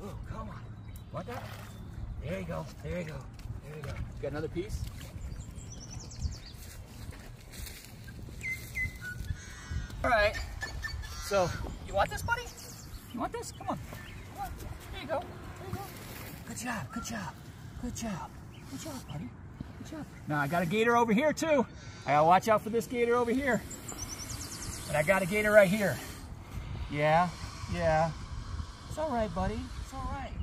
Oh, come on. Want that? There you go. There you go. There you go. You got another piece? All right. So, you want this, buddy? You want this? Come on. Come on. There you go. There you go. Good job. Good job. Good job. Good job, buddy. Good job. Now, I got a gator over here, too. I gotta watch out for this gator over here. And I got a gator right here. Yeah. Yeah. It's all right, buddy. It's all right.